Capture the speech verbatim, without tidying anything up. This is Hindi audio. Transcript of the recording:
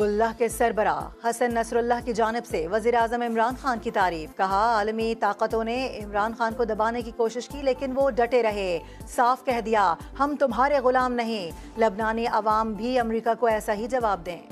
हिजबुल्लाह के सरबरा हसन नसरुल्लाह की जानिब से वज़ीर आज़म इमरान खान की तारीफ। कहा, आलमी ताकतों ने इमरान खान को दबाने की कोशिश की लेकिन वो डटे रहे। साफ कह दिया, हम तुम्हारे गुलाम नहीं। लबनानी अवाम भी अमरीका को ऐसा ही जवाब दें।